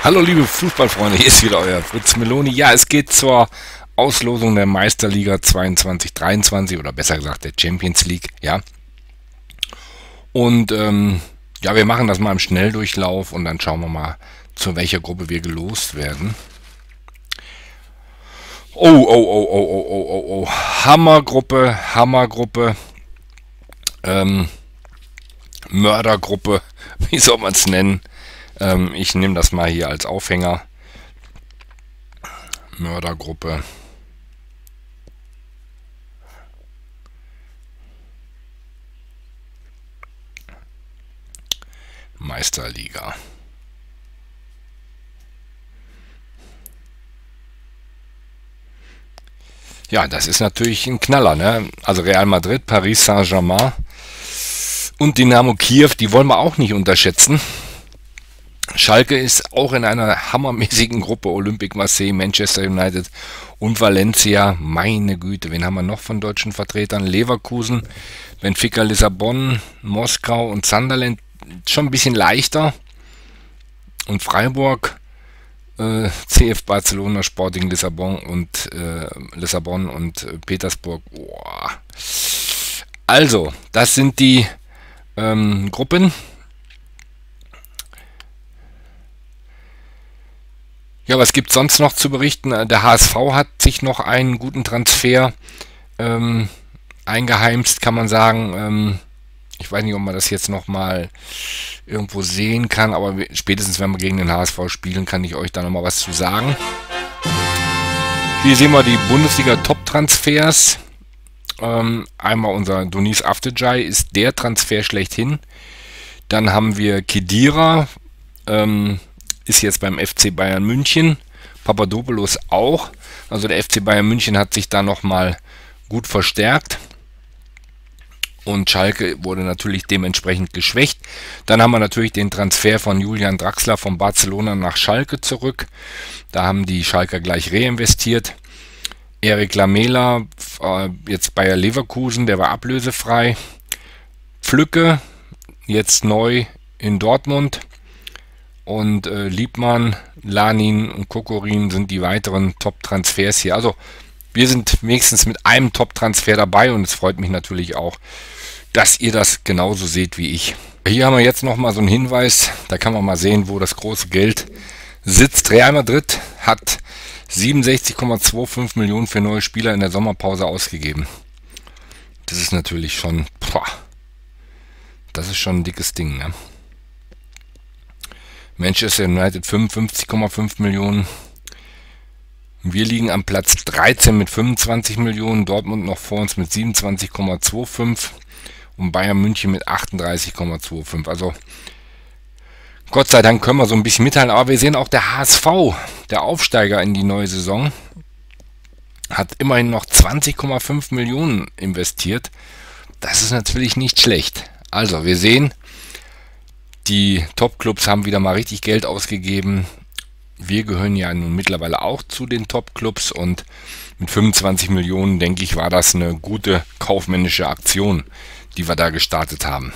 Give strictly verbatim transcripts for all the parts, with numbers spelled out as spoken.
Hallo liebe Fußballfreunde, hier ist wieder euer Fritz Meloni. Ja, es geht zur Auslosung der Meisterliga zweiundzwanzig dreiundzwanzig oder besser gesagt der Champions League, ja. Und ähm, ja, wir machen das mal im Schnelldurchlauf und dann schauen wir mal, zu welcher Gruppe wir gelost werden. Oh, oh, oh, oh, oh, oh, oh, oh. Hammergruppe, Hammergruppe, ähm, Mördergruppe, wie soll man es nennen? Ähm, ich nehme das mal hier als Aufhänger. Mördergruppe. Meisterliga. Ja, das ist natürlich ein Knaller, ne? Also Real Madrid, Paris Saint-Germain und Dynamo Kiew, die wollen wir auch nicht unterschätzen. Schalke ist auch in einer hammermäßigen Gruppe. Olympique Marseille, Manchester United und Valencia. Meine Güte, wen haben wir noch von deutschen Vertretern? Leverkusen, Benfica Lissabon, Moskau und Sunderland. Schon ein bisschen leichter. Und Freiburg, äh, C F Barcelona, Sporting Lissabon und äh, Lissabon und äh, Petersburg. Boah. Also, das sind die ähm, Gruppen. Ja, was gibt es sonst noch zu berichten? Der H S V hat sich noch einen guten Transfer ähm, eingeheimst, kann man sagen. Ähm, ich weiß nicht, ob man das jetzt nochmal irgendwo sehen kann, aber spätestens wenn wir gegen den H S V spielen, kann ich euch da nochmal was zu sagen. Hier sehen wir die Bundesliga-Top-Transfers. Ähm, einmal unser Doniz Afterjai ist der Transfer schlechthin. Dann haben wir Khedira, ähm, ist jetzt beim F C Bayern München, Papadopoulos auch, also der F C Bayern München hat sich da nochmal gut verstärkt und Schalke wurde natürlich dementsprechend geschwächt. Dann haben wir natürlich den Transfer von Julian Draxler von Barcelona nach Schalke zurück, da haben die Schalker gleich reinvestiert. Erik Lamela, äh, jetzt Bayer Leverkusen, der war ablösefrei. Pflücke, jetzt neu in Dortmund. Und äh, Liebmann, Lanin und Kokorin sind die weiteren Top-Transfers hier. Also wir sind wenigstens mit einem Top-Transfer dabei und es freut mich natürlich auch, dass ihr das genauso seht wie ich. Hier haben wir jetzt nochmal so einen Hinweis, da kann man mal sehen, wo das große Geld sitzt. Real Madrid hat siebenundsechzig Komma fünfundzwanzig Millionen für neue Spieler in der Sommerpause ausgegeben. Das ist natürlich schon, boah, das ist schon ein dickes Ding, ne? Manchester United fünfundfünfzig Komma fünf Millionen. Wir liegen am Platz dreizehn mit fünfundzwanzig Millionen. Dortmund noch vor uns mit siebenundzwanzig Komma fünfundzwanzig und Bayern München mit achtunddreißig Komma fünfundzwanzig. Also Gott sei Dank können wir so ein bisschen mitteilen. Aber wir sehen auch der H S V, der Aufsteiger in die neue Saison, hat immerhin noch zwanzig Komma fünf Millionen investiert. Das ist natürlich nicht schlecht. Also wir sehen, die Top-Clubs haben wieder mal richtig Geld ausgegeben. Wir gehören ja nun mittlerweile auch zu den Top-Clubs und mit fünfundzwanzig Millionen, denke ich, war das eine gute kaufmännische Aktion, die wir da gestartet haben.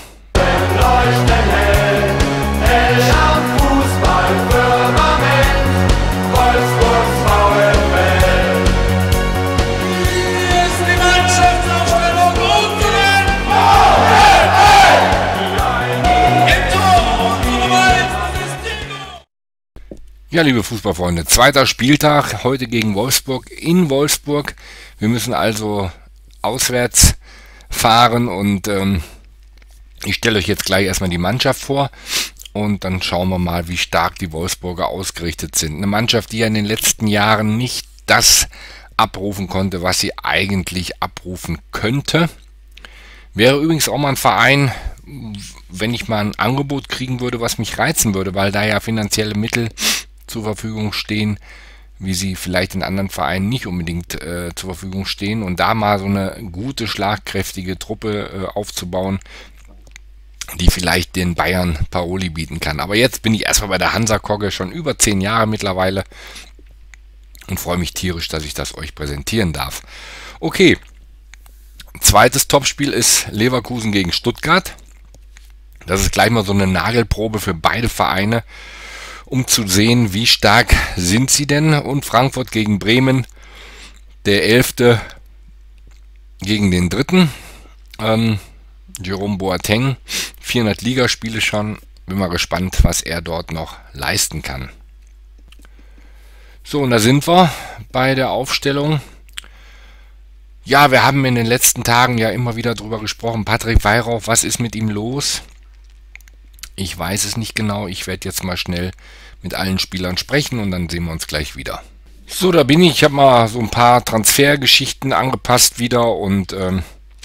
Ja, liebe Fußballfreunde, zweiter Spieltag, heute gegen Wolfsburg in Wolfsburg. Wir müssen also auswärts fahren und ähm, ich stelle euch jetzt gleich erstmal die Mannschaft vor und dann schauen wir mal, wie stark die Wolfsburger ausgerichtet sind. Eine Mannschaft, die ja in den letzten Jahren nicht das abrufen konnte, was sie eigentlich abrufen könnte. Wäre übrigens auch mal ein Verein, wenn ich mal ein Angebot kriegen würde, was mich reizen würde, weil da ja finanzielle Mittel zur Verfügung stehen, wie sie vielleicht in anderen Vereinen nicht unbedingt äh, zur Verfügung stehen und da mal so eine gute, schlagkräftige Truppe äh, aufzubauen, die vielleicht den Bayern Paroli bieten kann. Aber jetzt bin ich erstmal bei der Hansa Kogge, schon über zehn Jahre mittlerweile und freue mich tierisch, dass ich das euch präsentieren darf. Okay, zweites Topspiel ist Leverkusen gegen Stuttgart. Das ist gleich mal so eine Nagelprobe für beide Vereine. um zu sehen, wie stark sind sie denn. Und Frankfurt gegen Bremen, der elfte gegen den dritten. Ähm, Jerome Boateng, vierhundert Ligaspiele schon. Bin mal gespannt, was er dort noch leisten kann. So, und da sind wir bei der Aufstellung. Ja, wir haben in den letzten Tagen ja immer wieder drüber gesprochen. Patrick Weihrauch, was ist mit ihm los? Ich weiß es nicht genau. Ich werde jetzt mal schnell mit allen Spielern sprechen und dann sehen wir uns gleich wieder. So, da bin ich. Ich habe mal so ein paar Transfergeschichten angepasst wieder und ähm,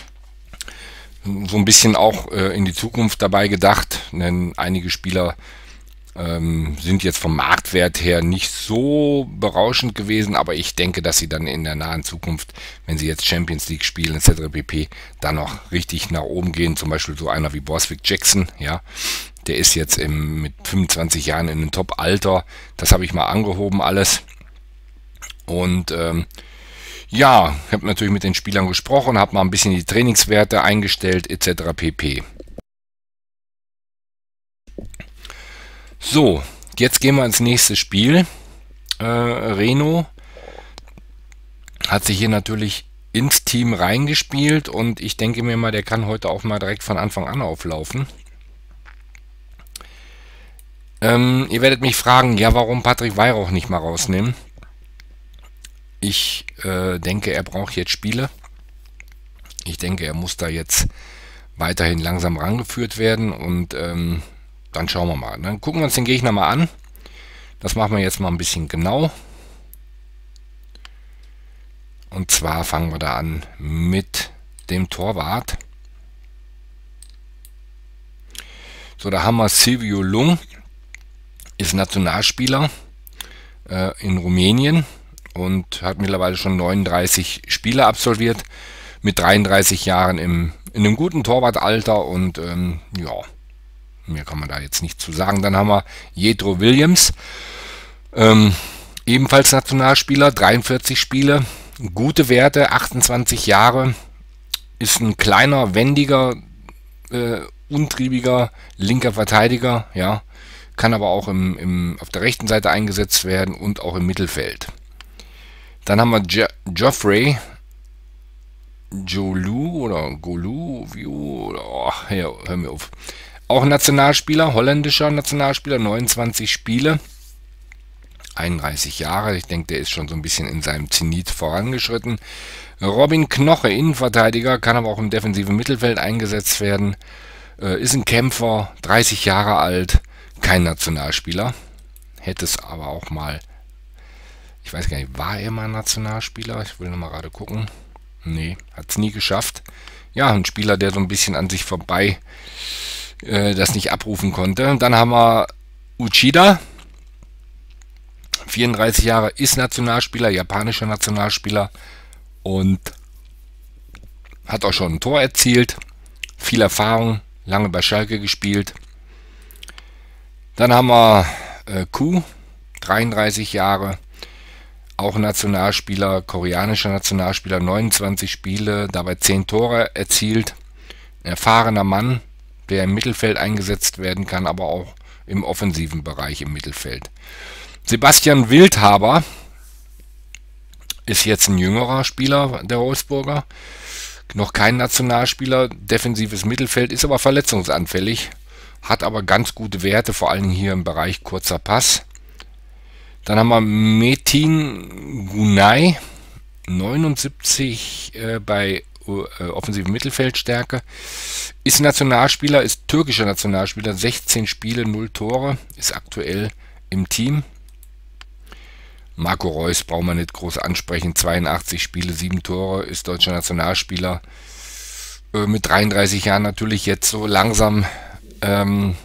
so ein bisschen auch äh, in die Zukunft dabei gedacht. Denn einige Spieler ähm, sind jetzt vom Marktwert her nicht so berauschend gewesen, aber ich denke, dass sie dann in der nahen Zukunft, wenn sie jetzt Champions League spielen et cetera pp., dann noch richtig nach oben gehen. Zum Beispiel so einer wie Borswick Jackson, ja. Der ist jetzt im, mit fünfundzwanzig Jahren in einem Top-Alter. Das habe ich mal angehoben alles. Und ähm, ja, ich habe natürlich mit den Spielern gesprochen, habe mal ein bisschen die Trainingswerte eingestellt et cetera pp. So, jetzt gehen wir ins nächste Spiel. Äh, Reno hat sich hier natürlich ins Team reingespielt und ich denke mir mal, der kann heute auch mal direkt von Anfang an auflaufen. Ähm, ihr werdet mich fragen, ja, warum Patrick Weihrauch nicht mal rausnehmen? Ich äh, denke, er braucht jetzt Spiele. Ich denke, er muss da jetzt weiterhin langsam rangeführt werden und ähm, dann schauen wir mal. Dann gucken wir uns den Gegner mal an. Das machen wir jetzt mal ein bisschen genau. Und zwar fangen wir da an mit dem Torwart. So, da haben wir Silvio Lung. Ist Nationalspieler äh, in Rumänien und hat mittlerweile schon neununddreißig Spiele absolviert. Mit dreiunddreißig Jahren im, in einem guten Torwartalter und ähm, ja, mehr kann man da jetzt nicht zu sagen. Dann haben wir Jethro Williams, ähm, ebenfalls Nationalspieler, dreiundvierzig Spiele, gute Werte, achtundzwanzig Jahre, ist ein kleiner, wendiger, äh, untriebiger linker Verteidiger, ja, kann aber auch im, im, auf der rechten Seite eingesetzt werden und auch im Mittelfeld. Dann haben wir jo Geoffrey Jolu oder Golu, oder, oh, ja, hör mir auf. Auch Nationalspieler, holländischer Nationalspieler, neunundzwanzig Spiele, einunddreißig Jahre. Ich denke, der ist schon so ein bisschen in seinem Zenit vorangeschritten. Robin Knoche, Innenverteidiger, kann aber auch im defensiven Mittelfeld eingesetzt werden. Äh, ist ein Kämpfer, dreißig Jahre alt, kein Nationalspieler. Hätte es aber auch mal, ich weiß gar nicht, war er mal Nationalspieler? Ich will nochmal gerade gucken. Nee, hat es nie geschafft. Ja, ein Spieler, der so ein bisschen an sich vorbei äh, das nicht abrufen konnte. Und dann haben wir Uchida, vierunddreißig Jahre, ist Nationalspieler, japanischer Nationalspieler und hat auch schon ein Tor erzielt. Viel Erfahrung, lange bei Schalke gespielt. Dann haben wir äh, Ku, dreiunddreißig Jahre, auch Nationalspieler, koreanischer Nationalspieler, neunundzwanzig Spiele, dabei zehn Tore erzielt. Ein erfahrener Mann, der im Mittelfeld eingesetzt werden kann, aber auch im offensiven Bereich im Mittelfeld. Sebastian Wildhaber ist jetzt ein jüngerer Spieler der Wolfsburger, noch kein Nationalspieler, defensives Mittelfeld, ist aber verletzungsanfällig, hat aber ganz gute Werte, vor allem hier im Bereich kurzer Pass. Dann haben wir Metin Gunay, neunundsiebzig äh, bei äh, offensiven Mittelfeldstärke. Ist Nationalspieler, ist türkischer Nationalspieler, sechzehn Spiele, null Tore, ist aktuell im Team. Marco Reus brauchen wir nicht groß ansprechen, zweiundachtzig Spiele, sieben Tore, ist deutscher Nationalspieler. Äh, mit dreiunddreißig Jahren natürlich jetzt so langsam, ähm,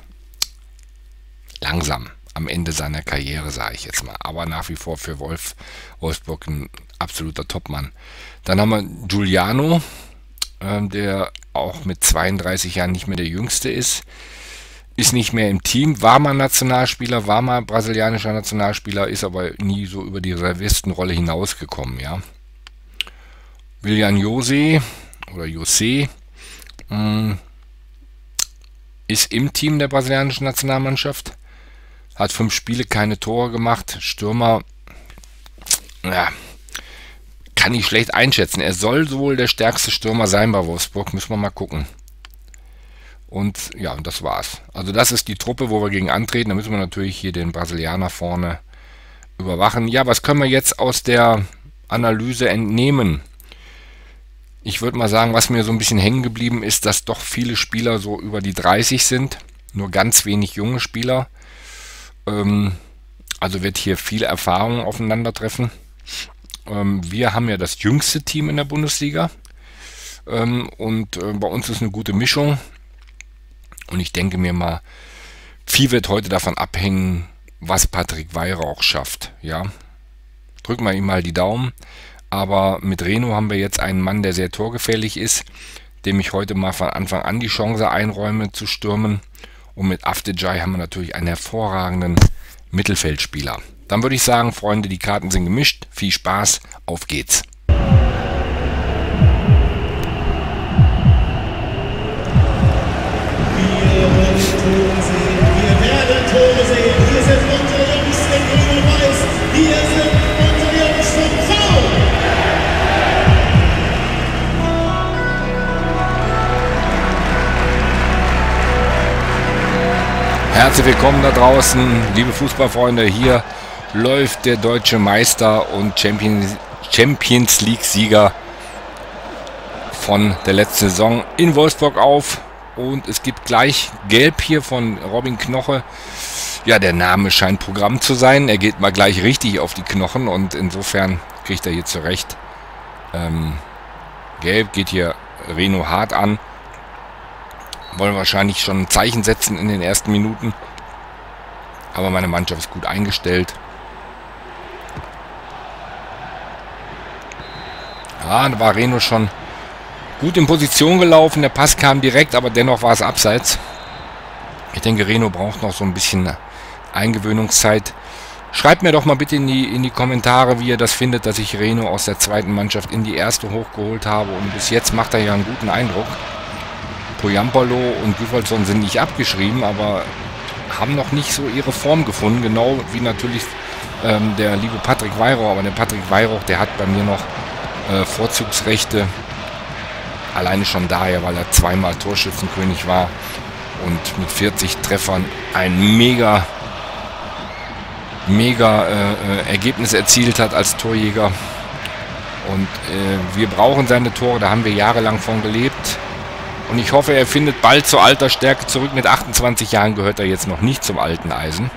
langsam. am Ende seiner Karriere, sage ich jetzt mal. Aber nach wie vor für Wolf Wolfsburg ein absoluter Topmann. Dann haben wir Giuliano, äh, der auch mit zweiunddreißig Jahren nicht mehr der Jüngste ist. Ist nicht mehr im Team, war mal Nationalspieler, war mal brasilianischer Nationalspieler, ist aber nie so über die Reservistenrolle hinausgekommen, ja. Willian Jose oder Jose mh, ist im Team der brasilianischen Nationalmannschaft, hat fünf Spiele, keine Tore gemacht. Stürmer, ja, kann ich schlecht einschätzen. Er soll wohl der stärkste Stürmer sein bei Wolfsburg, müssen wir mal gucken. Und ja, das war's. Also das ist die Truppe, wo wir gegen antreten. Da müssen wir natürlich hier den Brasilianer vorne überwachen. Ja, was können wir jetzt aus der Analyse entnehmen? Ich würde mal sagen, was mir so ein bisschen hängen geblieben ist, dass doch viele Spieler so über die dreißig sind. Nur ganz wenig junge Spieler. Ähm, also wird hier viel Erfahrung aufeinandertreffen. Ähm, wir haben ja das jüngste Team in der Bundesliga. Ähm, und äh, bei uns ist eine gute Mischung. Und ich denke mir mal, viel wird heute davon abhängen, was Patrick Weihrauch schafft. Ja, drücken wir ihm mal die Daumen. Aber mit Reno haben wir jetzt einen Mann, der sehr torgefährlich ist, dem ich heute mal von Anfang an die Chance einräume zu stürmen. Und mit Avdijay haben wir natürlich einen hervorragenden Mittelfeldspieler. Dann würde ich sagen, Freunde, die Karten sind gemischt. Viel Spaß, auf geht's. Herzlich willkommen da draußen, liebe Fußballfreunde. Hier läuft der deutsche Meister und Champions League-Sieger von der letzten Saison in Wolfsburg auf. Und es gibt gleich Gelb hier von Robin Knoche. Ja, der Name scheint Programm zu sein. Er geht mal gleich richtig auf die Knochen und insofern kriegt er hier zurecht. Ähm, Gelb geht hier Reno hart an. Wollen wahrscheinlich schon ein Zeichen setzen in den ersten Minuten. Aber meine Mannschaft ist gut eingestellt. Ja, da war Reno schon gut in Position gelaufen. Der Pass kam direkt, aber dennoch war es abseits. Ich denke, Reno braucht noch so ein bisschen Eingewöhnungszeit. Schreibt mir doch mal bitte in die, in die Kommentare, wie ihr das findet, dass ich Reno aus der zweiten Mannschaft in die erste hochgeholt habe. Und bis jetzt macht er ja einen guten Eindruck. Poyampalo und Güvalson sind nicht abgeschrieben, aber haben noch nicht so ihre Form gefunden. Genau wie natürlich ähm, der liebe Patrick Weihrauch. Aber der Patrick Weihrauch, der hat bei mir noch äh, Vorzugsrechte. Alleine schon daher, weil er zweimal Torschützenkönig war und mit vierzig Treffern ein mega, mega äh, Ergebnis erzielt hat als Torjäger. Und äh, wir brauchen seine Tore, da haben wir jahrelang von gelebt. Und ich hoffe, er findet bald zur alter Stärke zurück. Mit achtundzwanzig Jahren gehört er jetzt noch nicht zum alten Eisen.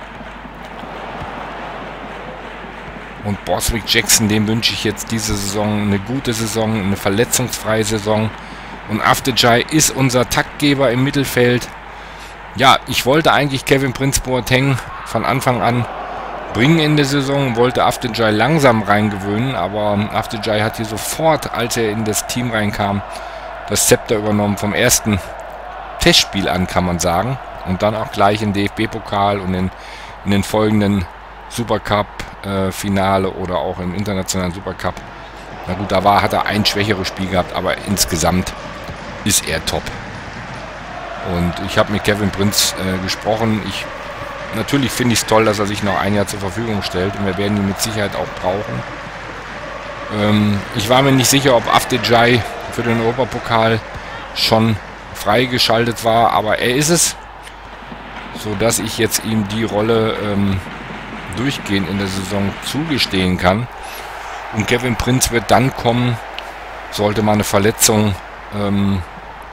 Und Borswick Jackson, dem wünsche ich jetzt diese Saison eine gute Saison, eine verletzungsfreie Saison. Und Avdijay ist unser Taktgeber im Mittelfeld. Ja, ich wollte eigentlich Kevin Prince Boateng von Anfang an bringen in der Saison, wollte Avdijay langsam reingewöhnen, aber Avdijay hat hier sofort, als er in das Team reinkam, das Zepter übernommen vom ersten Testspiel an, kann man sagen. Und dann auch gleich im D F B-Pokal und in, in den folgenden Supercup-Finale äh, oder auch im internationalen Supercup. Na gut, da war, hat er ein schwächeres Spiel gehabt, aber insgesamt ist er top. Und ich habe mit Kevin Prince äh, gesprochen. Ich, natürlich finde ich es toll, dass er sich noch ein Jahr zur Verfügung stellt. Und wir werden ihn mit Sicherheit auch brauchen. Ähm, ich war mir nicht sicher, ob Avdijay für den Europapokal schon freigeschaltet war, aber er ist es, so dass ich jetzt ihm die Rolle ähm, durchgehend in der Saison zugestehen kann. Und Kevin Prince wird dann kommen, sollte mal eine Verletzung ähm,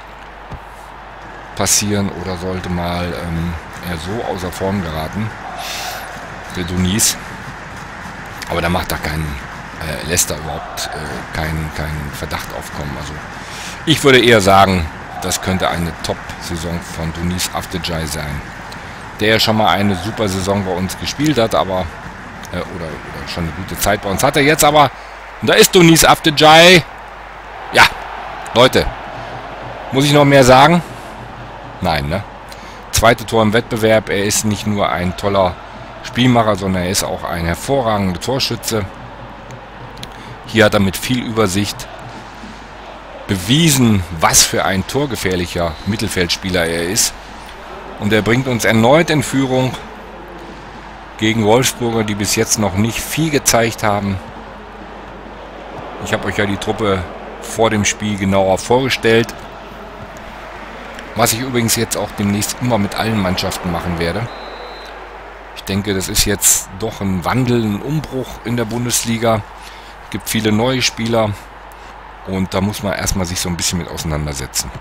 passieren oder sollte mal ähm, er so außer Form geraten, der Doniz. Aber da macht er keinen Äh, lässt da überhaupt äh, keinen kein Verdacht aufkommen. Also ich würde eher sagen, das könnte eine Top-Saison von Doniz Avdijay sein, der ja schon mal eine super Saison bei uns gespielt hat, aber äh, oder, oder schon eine gute Zeit bei uns hatte. Jetzt aber, da ist Doniz Avdijay. Ja, Leute, muss ich noch mehr sagen? Nein, ne? Zweite Tor im Wettbewerb. Er ist nicht nur ein toller Spielmacher, sondern er ist auch ein hervorragender Torschütze. Hier hat er mit viel Übersicht bewiesen, was für ein torgefährlicher Mittelfeldspieler er ist. Und er bringt uns erneut in Führung. gegen Wolfsburger, die bis jetzt noch nicht viel gezeigt haben. Ich habe euch ja die Truppe vor dem Spiel genauer vorgestellt. Was ich übrigens jetzt auch demnächst immer mit allen Mannschaften machen werde. Ich denke, das ist jetzt doch ein Wandel, ein Umbruch in der Bundesliga. Es gibt viele neue Spieler und da muss man erstmal sich so ein bisschen mit auseinandersetzen.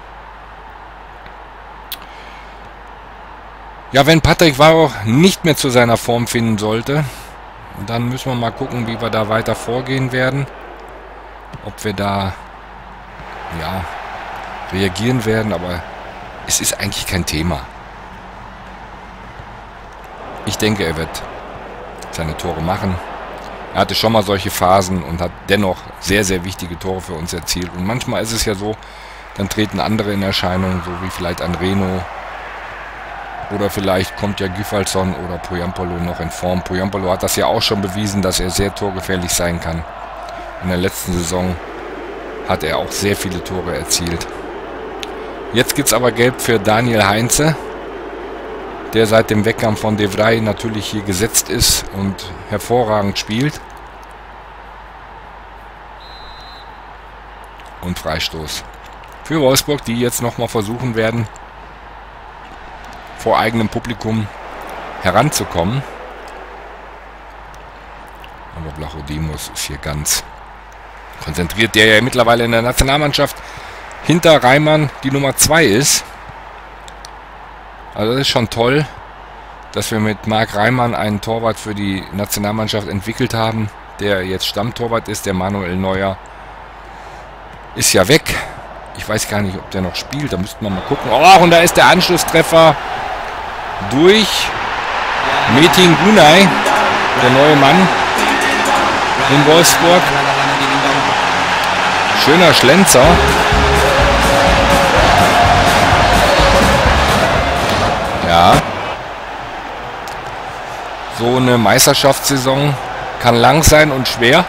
Ja, wenn Patrick Warroch nicht mehr zu seiner Form finden sollte, dann müssen wir mal gucken, wie wir da weiter vorgehen werden. Ob wir da ja, reagieren werden, aber es ist eigentlich kein Thema. Ich denke, er wird seine Tore machen. Er hatte schon mal solche Phasen und hat dennoch sehr, sehr wichtige Tore für uns erzielt. Und manchmal ist es ja so, dann treten andere in Erscheinung, so wie vielleicht ein Reno. Oder vielleicht kommt ja Gyfalson oder Poyampalo noch in Form. Poyampalo hat das ja auch schon bewiesen, dass er sehr torgefährlich sein kann. In der letzten Saison hat er auch sehr viele Tore erzielt. Jetzt gibt es aber Gelb für Daniel Heinze, der seit dem Weggang von De Vrij natürlich hier gesetzt ist und hervorragend spielt. Und Freistoß für Wolfsburg, die jetzt nochmal versuchen werden, vor eigenem Publikum heranzukommen. Aber Blachodimos ist hier ganz konzentriert, der ja mittlerweile in der Nationalmannschaft hinter Reimann die Nummer zwei ist. Also das ist schon toll, dass wir mit Marc Reimann einen Torwart für die Nationalmannschaft entwickelt haben, der jetzt Stammtorwart ist. Der Manuel Neuer ist ja weg. Ich weiß gar nicht, ob der noch spielt. Da müssten wir mal gucken. Oh, und da ist der Anschlusstreffer durch Metin Günay, der neue Mann in Wolfsburg. Schöner Schlenzer. Ja. So eine Meisterschaftssaison kann lang sein und schwer.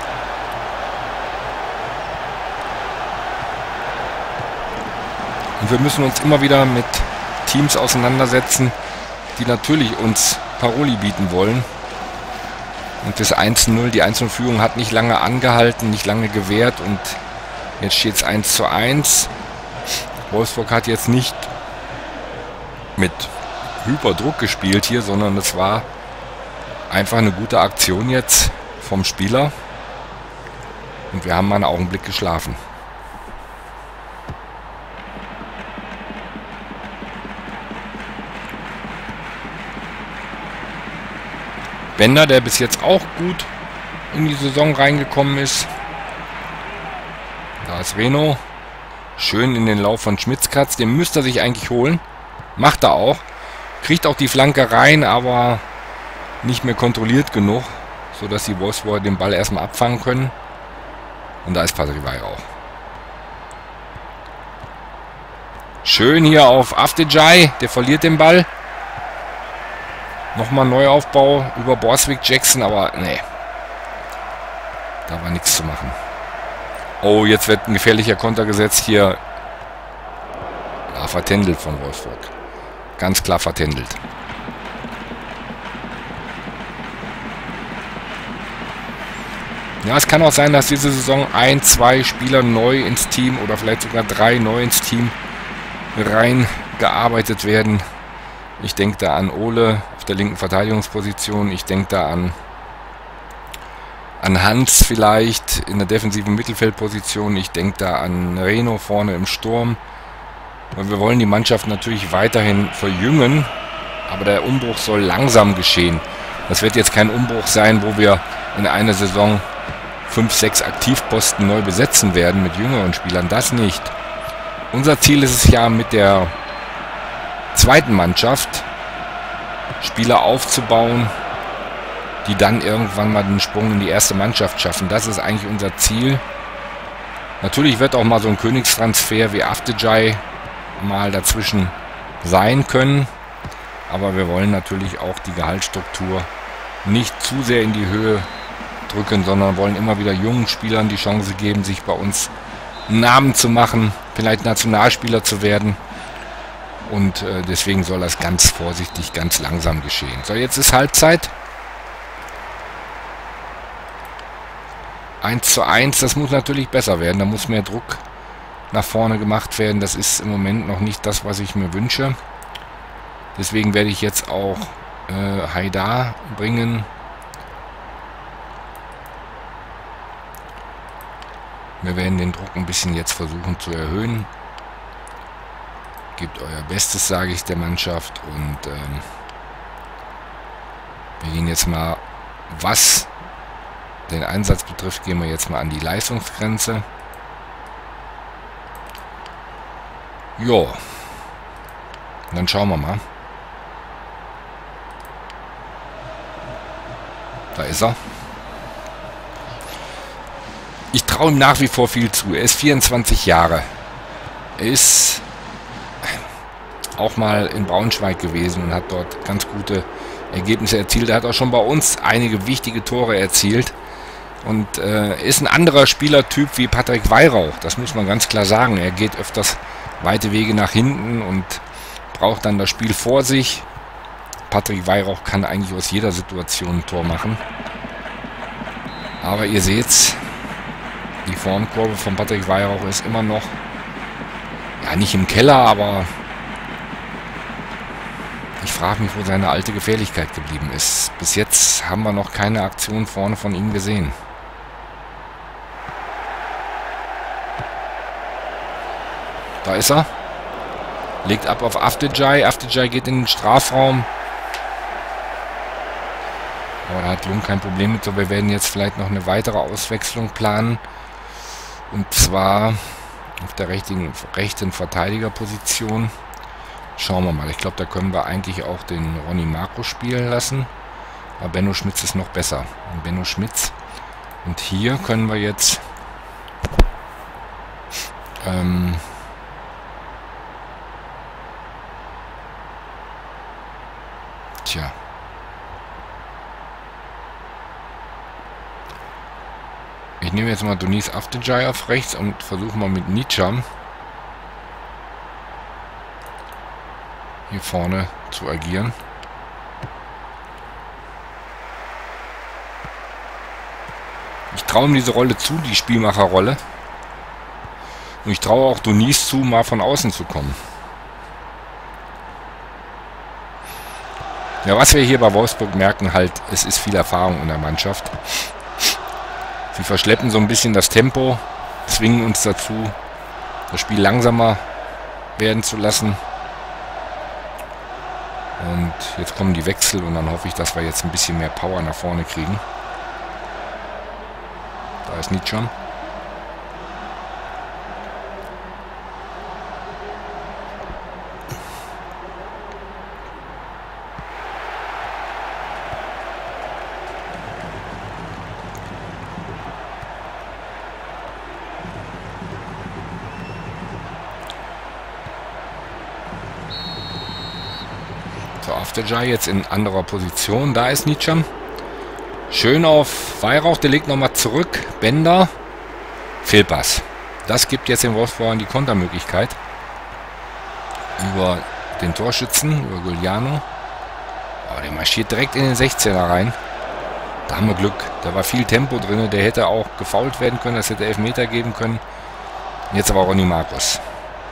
Und wir müssen uns immer wieder mit Teams auseinandersetzen, die natürlich uns Paroli bieten wollen. Und das eins zu null, die eins zu null-Führung hat nicht lange angehalten, nicht lange gewährt und jetzt steht es eins zu eins. Wolfsburg hat jetzt nicht mit Hyperdruck gespielt hier, sondern es war einfach eine gute Aktion jetzt vom Spieler. Und wir haben mal einen Augenblick geschlafen. Bender, der bis jetzt auch gut in die Saison reingekommen ist. Da ist Reno. Schön in den Lauf von Schmitzkatz. Den müsste er sich eigentlich holen. Macht er auch. Kriegt auch die Flanke rein, aber nicht mehr kontrolliert genug, sodass die Wolfsburger den Ball erstmal abfangen können. Und da ist Patrick Warroch auch. Schön hier auf Avdijay. Der verliert den Ball. Nochmal Neuaufbau über Borswick Jackson, aber nee. Da war nichts zu machen. Oh, jetzt wird ein gefährlicher Konter gesetzt hier. Ja, vertändelt von Wolfsburg. Ganz klar vertändelt. Ja, es kann auch sein, dass diese Saison ein, zwei Spieler neu ins Team oder vielleicht sogar drei neu ins Team reingearbeitet werden. Ich denke da an Ole auf der linken Verteidigungsposition. Ich denke da an, an Hans vielleicht in der defensiven Mittelfeldposition. Ich denke da an Reno vorne im Sturm. Weil wir wollen die Mannschaft natürlich weiterhin verjüngen. Aber der Umbruch soll langsam geschehen. Das wird jetzt kein Umbruch sein, wo wir in einer Saison fünf, sechs Aktivposten neu besetzen werden mit jüngeren Spielern. Das nicht. Unser Ziel ist es ja mit der zweiten Mannschaft Spieler aufzubauen, die dann irgendwann mal den Sprung in die erste Mannschaft schaffen. Das ist eigentlich unser Ziel. Natürlich wird auch mal so ein Königstransfer wie Avdijay mal dazwischen sein können, aber wir wollen natürlich auch die Gehaltsstruktur nicht zu sehr in die Höhe drücken, sondern wollen immer wieder jungen Spielern die Chance geben, sich bei uns einen Namen zu machen, vielleicht Nationalspieler zu werden. Und äh, deswegen soll das ganz vorsichtig, ganz langsam geschehen. So, jetzt ist Halbzeit. eins zu eins, das muss natürlich besser werden. Da muss mehr Druck nach vorne gemacht werden. Das ist im Moment noch nicht das, was ich mir wünsche. Deswegen werde ich jetzt auch äh, Haidar bringen. Wir werden den Druck ein bisschen jetzt versuchen zu erhöhen. Gebt euer Bestes, sage ich der Mannschaft. Und ähm, wir gehen jetzt mal, was den Einsatz betrifft, gehen wir jetzt mal an die Leistungsgrenze. Jo. Dann schauen wir mal. Da ist er. Ich traue ihm nach wie vor viel zu. Er ist vierundzwanzig Jahre. Er ist auch mal in Braunschweig gewesen und hat dort ganz gute Ergebnisse erzielt. Er hat auch schon bei uns einige wichtige Tore erzielt. Und äh, ist ein anderer Spielertyp wie Patrick Weihrauch. Das muss man ganz klar sagen. Er geht öfters weite Wege nach hinten und braucht dann das Spiel vor sich. Patrick Weihrauch kann eigentlich aus jeder Situation ein Tor machen. Aber ihr seht's, die Formkurve von Patrick Weihrauch ist immer noch, ja, nicht im Keller, aber ich frage mich, wo seine alte Gefährlichkeit geblieben ist. Bis jetzt haben wir noch keine Aktion vorne von ihm gesehen. Da ist er. Legt ab auf Avdijay. Avdijay geht in den Strafraum. Aber da hat Lung kein Problem mit. So, wir werden jetzt vielleicht noch eine weitere Auswechslung planen. Und zwar auf der rechten, rechten Verteidigerposition. Schauen wir mal. Ich glaube, da können wir eigentlich auch den Ronny Marco spielen lassen. Aber Benno Schmitz ist noch besser. Und Benno Schmitz. Und hier können wir jetzt ähm, tja. Ich nehme jetzt mal Doniz Avdijay auf rechts und versuche mal mit Nicham hier vorne zu agieren. Ich traue ihm diese Rolle zu, die Spielmacherrolle. Und ich traue auch Doniz zu, mal von außen zu kommen. Ja, was wir hier bei Wolfsburg merken, halt, es ist viel Erfahrung in der Mannschaft. Sie verschleppen so ein bisschen das Tempo, zwingen uns dazu, das Spiel langsamer werden zu lassen. Und jetzt kommen die Wechsel und dann hoffe ich, dass wir jetzt ein bisschen mehr Power nach vorne kriegen. Da ist Nicham. Avdijay jetzt in anderer Position. Da ist Nicham. Schön auf Weihrauch. Der legt nochmal zurück. Bender. Fehlpass. Das gibt jetzt den Wolfsburgern die Kontermöglichkeit. Über den Torschützen, über Giuliano. Aber der marschiert direkt in den sechzehner rein. Da haben wir Glück. Da war viel Tempo drin. Der hätte auch gefoult werden können. Das hätte Elfmeter geben können. Jetzt aber Ronny Markus.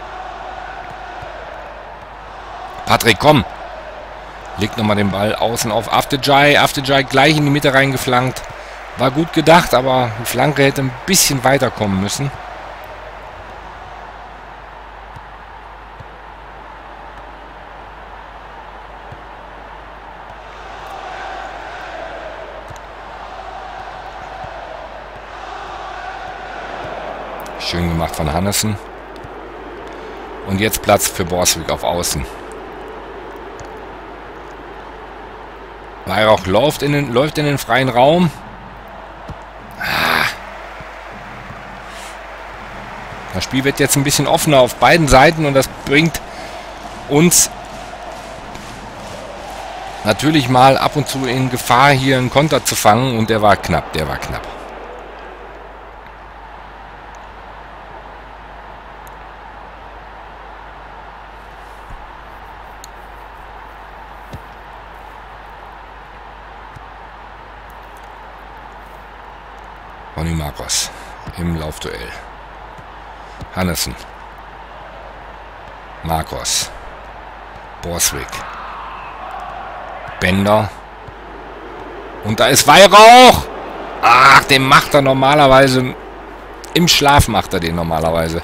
Patrick, komm! Legt nochmal den Ball außen auf Avdijay. Avdijay gleich in die Mitte reingeflankt. War gut gedacht, aber die Flanke hätte ein bisschen weiter kommen müssen. Schön gemacht von Hannessen. Und jetzt Platz für Borswig auf Außen. Weihrauch läuft in den, läuft in den freien Raum. Ah. Das Spiel wird jetzt ein bisschen offener auf beiden Seiten und das bringt uns natürlich mal ab und zu in Gefahr, hier einen Konter zu fangen. Und der war knapp, der war knapp. Ronny Marcos im Laufduell. Hannessen. Marcos. Borswig. Bender. Und da ist Weihrauch. Ach, den macht er normalerweise. Im Schlaf macht er den normalerweise.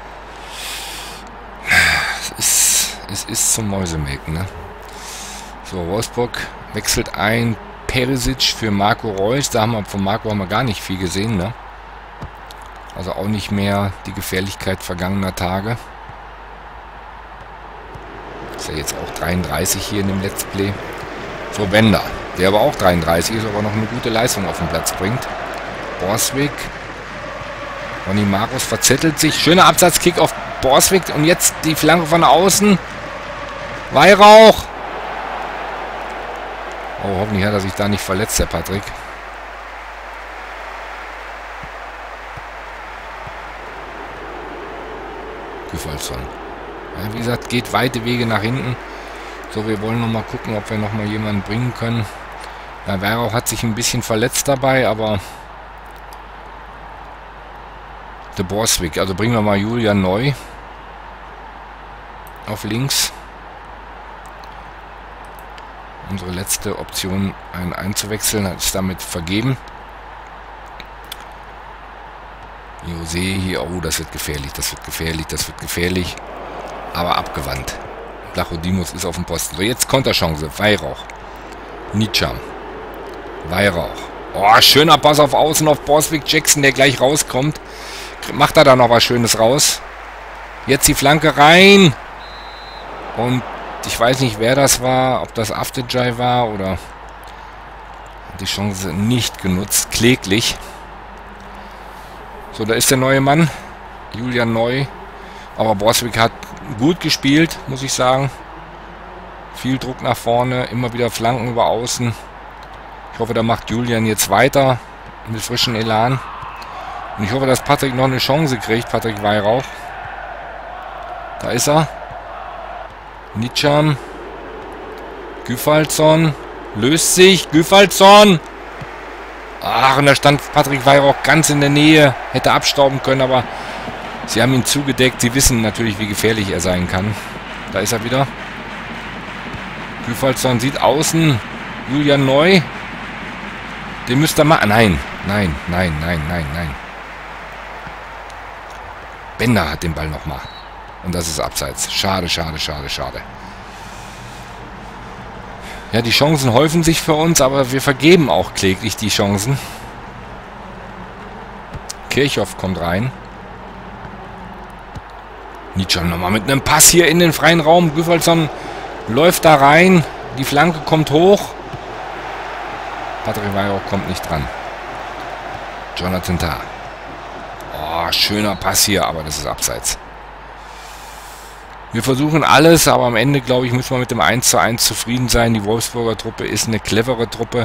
Es ist, es ist zum Mäusemelken, ne? So, Wolfsburg wechselt ein. Perisic für Marco Reus. Da haben wir von Marco haben wir gar nicht viel gesehen, ne? Also auch nicht mehr die Gefährlichkeit vergangener Tage. Ist ja jetzt auch dreiunddreißig hier in dem Let's Play. So, Bender, der aber auch dreiunddreißig ist, aber noch eine gute Leistung auf den Platz bringt. Borswig. Ronny Marcos verzettelt sich. Schöner Absatzkick auf Borswig. Und jetzt die Flanke von außen. Weihrauch. Oh, hoffentlich hat er sich da nicht verletzt, der Patrick. Güfalson. Ja, wie gesagt, geht weite Wege nach hinten. So, wir wollen noch mal gucken, ob wir noch mal jemanden bringen können. Ja, Weihrauch hat sich ein bisschen verletzt dabei, aber der Borswig. Also bringen wir mal Julian Neu auf links. Unsere letzte Option, einen einzuwechseln, hat es damit vergeben. Jose hier, oh, das wird gefährlich, das wird gefährlich, das wird gefährlich. Aber abgewandt. Blachodimus ist auf dem Posten. So, jetzt Konterchance. Weihrauch. Nitscham. Weihrauch. Oh, schöner Pass auf Außen auf Borswig. Jackson, der gleich rauskommt. Macht er da noch was Schönes raus. Jetzt die Flanke rein. Und ich weiß nicht, wer das war. Ob das Afterjai war oder... Hat die Chance nicht genutzt. Kläglich. So, da ist der neue Mann. Julian Neu. Aber Borswig hat gut gespielt, muss ich sagen. Viel Druck nach vorne. Immer wieder Flanken über Außen. Ich hoffe, da macht Julian jetzt weiter. Mit frischem Elan. Und ich hoffe, dass Patrick noch eine Chance kriegt. Patrick Weihrauch. Da ist er. Nitscham. Güfalson. Löst sich. Güfalson. Ach, und da stand Patrick Weihrauch ganz in der Nähe. Hätte abstauben können, aber sie haben ihn zugedeckt. Sie wissen natürlich, wie gefährlich er sein kann. Da ist er wieder. Güfalson sieht außen. Julian Neu. Den müsste er machen. Nein, nein, nein, nein, nein, nein. Bender hat den Ball nochmal. Und das ist abseits. Schade, schade, schade, schade. Ja, die Chancen häufen sich für uns, aber wir vergeben auch kläglich die Chancen. Kirchhoff kommt rein. Nitscham nochmal mit einem Pass hier in den freien Raum. Güfalson läuft da rein. Die Flanke kommt hoch. Patrick Weihrauch kommt nicht dran. Jonathan Tah. Oh, schöner Pass hier, aber das ist abseits. Wir versuchen alles, aber am Ende, glaube ich, müssen wir mit dem eins zu eins zufrieden sein. Die Wolfsburger Truppe ist eine clevere Truppe.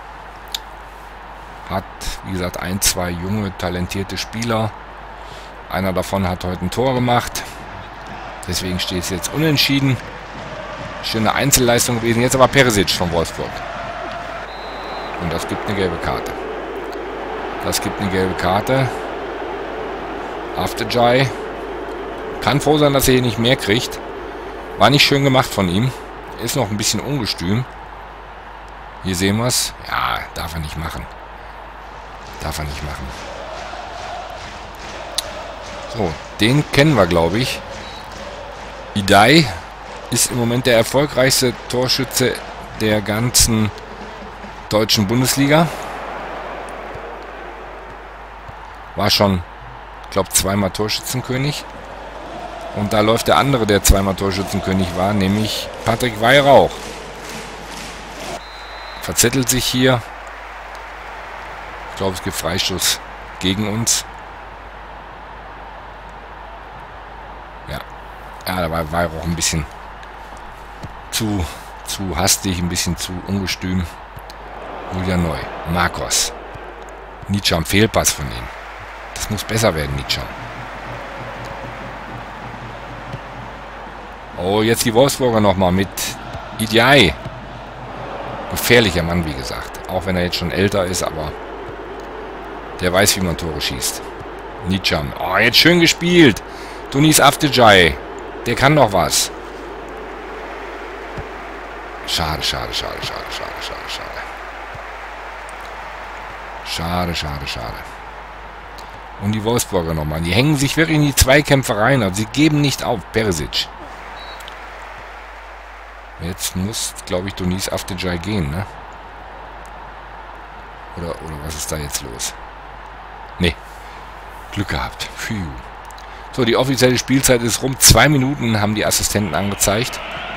Hat, wie gesagt, ein, zwei junge, talentierte Spieler. Einer davon hat heute ein Tor gemacht. Deswegen steht es jetzt unentschieden. Schöne Einzelleistung gewesen. Jetzt aber Perisic von Wolfsburg. Und das gibt eine gelbe Karte. Das gibt eine gelbe Karte. Afterjai. Kann froh sein, dass er hier nicht mehr kriegt. War nicht schön gemacht von ihm. Ist noch ein bisschen ungestüm. Hier sehen wir es. Ja, darf er nicht machen. Darf er nicht machen. So, den kennen wir, glaube ich. Idai ist im Moment der erfolgreichste Torschütze der ganzen deutschen Bundesliga. War schon, ich glaube, zweimal Torschützenkönig. Und da läuft der andere, der zweimal Torschützenkönig war, nämlich Patrick Weihrauch. Verzettelt sich hier. Ich glaube, es gibt Freistoß gegen uns. Ja. Ja, da war Weihrauch ein bisschen zu, zu hastig, ein bisschen zu ungestüm. Julian Neu. Marcos. Nitscham, Fehlpass von ihm. Das muss besser werden, Nitscham. Oh, jetzt die Wolfsburger nochmal mit Idai. Gefährlicher Mann, wie gesagt. Auch wenn er jetzt schon älter ist, aber Der weiß, wie man Tore schießt. Nicham. Oh, jetzt schön gespielt. Doniz Afdijay. Der kann doch was. Schade, schade, schade, schade, schade, schade, schade. Schade, schade, schade. Und die Wolfsburger nochmal. Die hängen sich wirklich in die Zweikämpfe rein. Aber sie geben nicht auf. Perisic. Jetzt muss, glaube ich, Doniz Afdijay gehen, ne? Oder, oder was ist da jetzt los? Nee. Glück gehabt. Phew. So, die offizielle Spielzeit ist rum. Zwei Minuten haben die Assistenten angezeigt.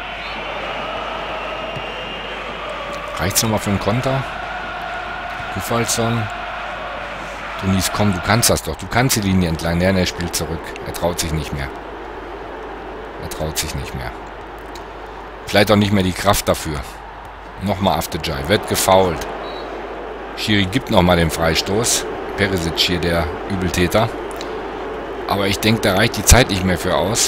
Reicht's nochmal für einen Konter? Gufalson. Doniz, komm, du kannst das doch. Du kannst die Linie entlang. Ja, er spielt zurück. Er traut sich nicht mehr. Er traut sich nicht mehr. Vielleicht auch nicht mehr die Kraft dafür. Nochmal Afdijay. Wird gefoult. Schiri gibt nochmal den Freistoß. Perisic hier der Übeltäter. Aber ich denke, da reicht die Zeit nicht mehr für aus.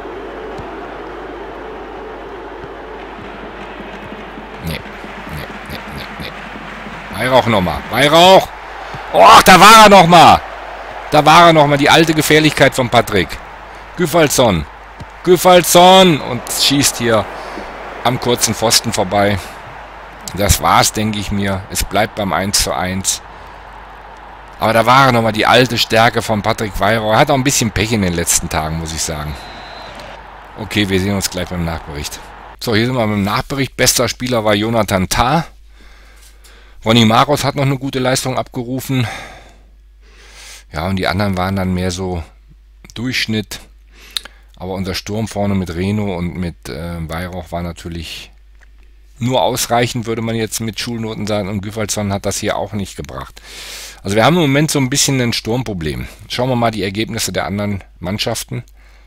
Nee. Nee, nee, nee, nee. Weihrauch nochmal. Weihrauch! Och, da war er nochmal! Da war er nochmal. Die alte Gefährlichkeit von Patrick. Gufalson. Gufalson! Und schießt hier am kurzen Pfosten vorbei. Das war's, denke ich mir. Es bleibt beim eins zu eins. Aber da war nochmal die alte Stärke von Patrick Weihrauch. Er hat auch ein bisschen Pech in den letzten Tagen, muss ich sagen. Okay, wir sehen uns gleich beim Nachbericht. So, hier sind wir beim Nachbericht. Bester Spieler war Jonathan Tah. Ronny Maros hat noch eine gute Leistung abgerufen. Ja, und die anderen waren dann mehr so Durchschnitt. Aber unser Sturm vorne mit Reno und mit äh, Weihrauch war natürlich nur ausreichend, würde man jetzt mit Schulnoten sagen. Und Gufalson hat das hier auch nicht gebracht. Also wir haben im Moment so ein bisschen ein Sturmproblem. Schauen wir mal die Ergebnisse der anderen Mannschaften.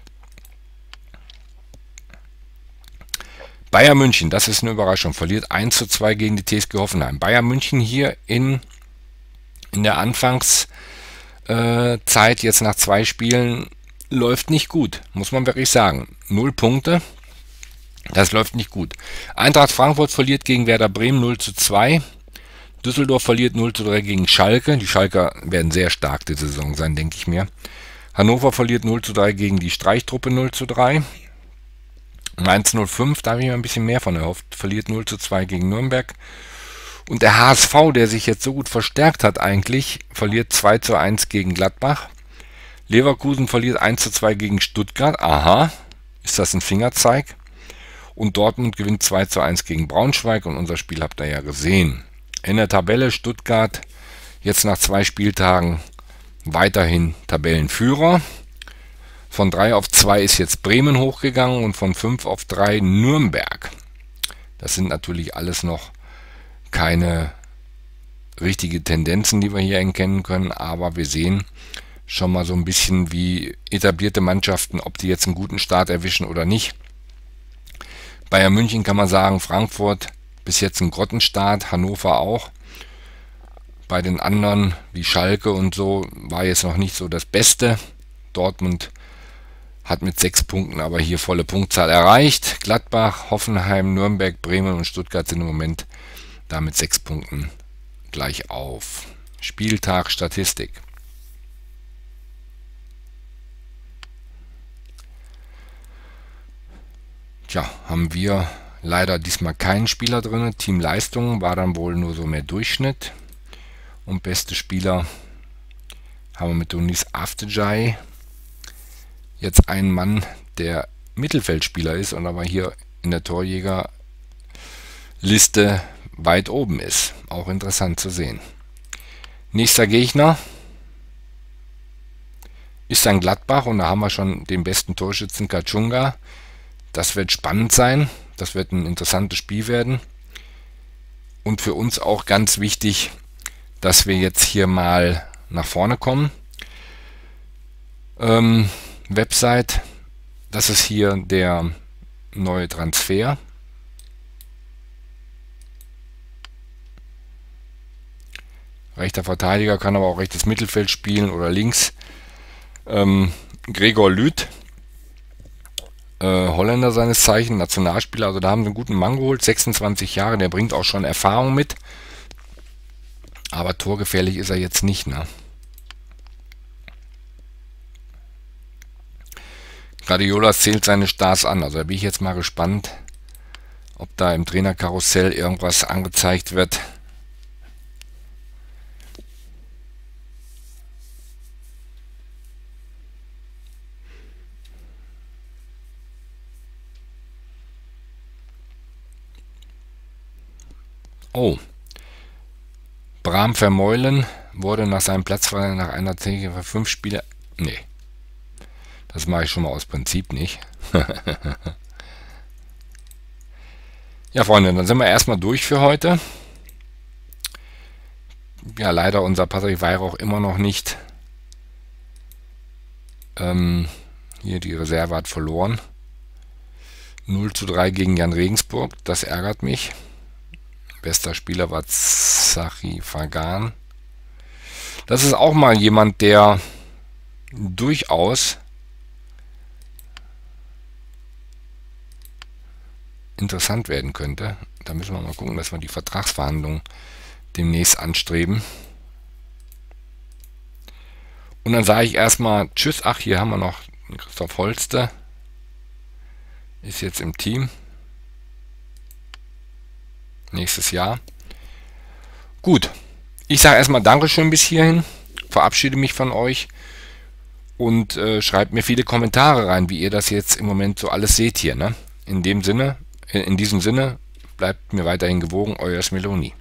Bayern München, das ist eine Überraschung, verliert eins zu zwei gegen die T S G Hoffenheim. Bayern München hier in, in der Anfangszeit, äh, jetzt nach zwei Spielen, läuft nicht gut, muss man wirklich sagen. Null Punkte, das läuft nicht gut. Eintracht Frankfurt verliert gegen Werder Bremen null zu zwei. Düsseldorf verliert null zu drei gegen Schalke. Die Schalker werden sehr stark diese Saison sein, denke ich mir. Hannover verliert null zu drei gegen die Streichtruppe null zu drei. Mainz null fünf, da habe ich mir ein bisschen mehr von erhofft, verliert null zu zwei gegen Nürnberg. Und der H S V, der sich jetzt so gut verstärkt hat eigentlich, verliert zwei zu eins gegen Gladbach. Leverkusen verliert eins zu zwei gegen Stuttgart. Aha, ist das ein Fingerzeig? Und Dortmund gewinnt zwei zu eins gegen Braunschweig und unser Spiel habt ihr ja gesehen. In der Tabelle Stuttgart jetzt nach zwei Spieltagen weiterhin Tabellenführer. Von drei auf zwei ist jetzt Bremen hochgegangen und von fünf auf drei Nürnberg. Das sind natürlich alles noch keine richtige Tendenzen, die wir hier erkennen können, aber wir sehen schon mal so ein bisschen, wie etablierte Mannschaften, ob die jetzt einen guten Start erwischen oder nicht. Bayern München kann man sagen, Frankfurt bis jetzt ein Grottenstart, Hannover auch. Bei den anderen wie Schalke und so war jetzt noch nicht so das Beste. Dortmund hat mit sechs Punkten aber hier volle Punktzahl erreicht. Gladbach, Hoffenheim, Nürnberg, Bremen und Stuttgart sind im Moment da mit sechs Punkten gleich auf. Spieltag Statistik. Tja, haben wir leider diesmal keinen Spieler drin. Teamleistung war dann wohl nur so mehr Durchschnitt. Und beste Spieler haben wir mit Doniz Afdijay. Jetzt einen Mann, der Mittelfeldspieler ist und aber hier in der Torjägerliste weit oben ist. Auch interessant zu sehen. Nächster Gegner ist dann Gladbach und da haben wir schon den besten Torschützen Kachunga. Das wird spannend sein. Das wird ein interessantes Spiel werden. Und für uns auch ganz wichtig, dass wir jetzt hier mal nach vorne kommen. Ähm, Website, das ist hier der neue Transfer. Rechter Verteidiger, kann aber auch rechtes Mittelfeld spielen oder links. Ähm, Gregor Lüth, äh, Holländer seines Zeichens, Nationalspieler, also da haben sie einen guten Mann geholt, sechsundzwanzig Jahre, der bringt auch schon Erfahrung mit. Aber torgefährlich ist er jetzt nicht, ne? Guardiola zählt seine Stars an. Also da bin ich jetzt mal gespannt, ob da im Trainerkarussell irgendwas angezeigt wird. Oh. Bram Vermeulen wurde nach seinem Platzverweis nach einer Theke für fünf Spiele... Nee. Das mache ich schon mal aus Prinzip nicht. Ja, Freunde, dann sind wir erstmal durch für heute. Ja, leider unser Patrick Weihrauch immer noch nicht. Ähm, hier die Reserve hat verloren. null zu drei gegen Jan Regensburg. Das ärgert mich. Bester Spieler war Zachi Fagan. Das ist auch mal jemand, der durchaus interessant werden könnte. Da müssen wir mal gucken, dass wir die Vertragsverhandlungen demnächst anstreben. Und dann sage ich erstmal Tschüss. Ach, hier haben wir noch Christoph Holster. Ist jetzt im Team. Nächstes Jahr. Gut. Ich sage erstmal Dankeschön bis hierhin. Verabschiede mich von euch. Und äh, schreibt mir viele Kommentare rein, wie ihr das jetzt im Moment so alles seht hier. Ne? In dem Sinne, in diesem Sinne, bleibt mir weiterhin gewogen, euer Smeloni.